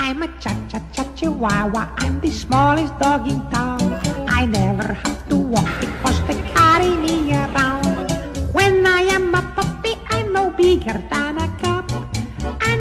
I'm a cha-cha-cha chihuahua. I'm the smallest dog in town. I never have